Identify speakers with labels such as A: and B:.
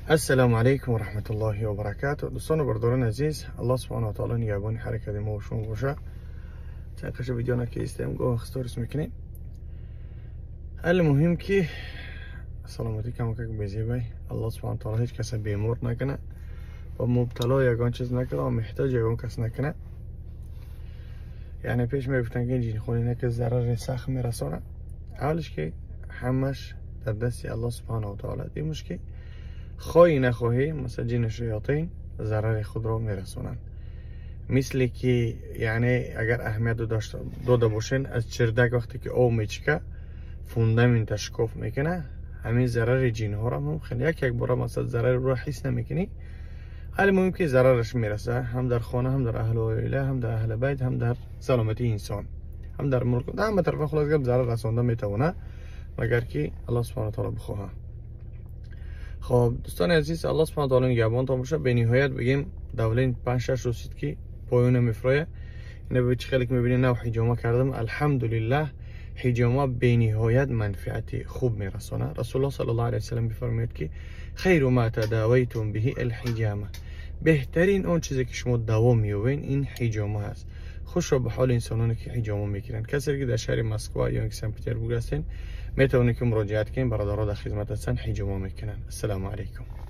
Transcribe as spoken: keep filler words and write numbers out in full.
A: السلام علیکم و رحمت الله و برکاته. دوستان و برادران عزیز، الله سبحانه و تعالی نگهبان حرکت ما و شما باشه. چند قش ویدیو نکیستیم گاه استوریس میکنیم. حال مهم که سلامتی کم که بزیبای الله سبحانه و تعالی هیچ کس بیمار نکنه و مبتلا یگان چیز نکنه و محتاج یگان کس نکنه. یعنی پیش میگفتن که جین خونی نکه ضرر سخت میرسونه. اولش که همش در دست الله سبحانه و تعالی. دیمش که خواهی نخواهی مثل جن شیاطین ضرر خود را میرسونن. مثل که یعنی اگر اهمیت داده باشین از چردک وقتی که او میچکه فوندامنت شکاف میکنه، همین ضرر جن ها را هم خیلی یک یک بار مثلا ضرر رو حس نمیکنی. حالا مهم که ضررش میرسه هم در خانه، هم در اهل و عائله، هم در اهل بیت، هم در سلامتی انسان، هم در ملک، در همه طرف خلاص گپ ضرر رسونده میتونه مگر که الله سبحانه و تعالی بخواه. خب دوستان عزیز، الله سبحانه و تعالی نگهبان تا باشه. به نهایت بگیم دولین پنج شش روز که پایون میفرایه. اینا به چه خلق میبینین نو حجامه کردم، الحمدلله حجامه به نهایت منفعت خوب میرسونه. رسول الله صلی الله علیه و سلم میفرماید که خیر ما تداویتم به الحجامه، بهترین اون چیزی که شما دوا میوین این حجامه هست. خوش رو به حال انسانانی که حجامه میگیرن. کسی که در شهر مسکو یا سن پترزبورگ هستین میتونید که مراجعت کنین، برادرها در خدمت هستن، حجامه میکنن. السلام علیکم.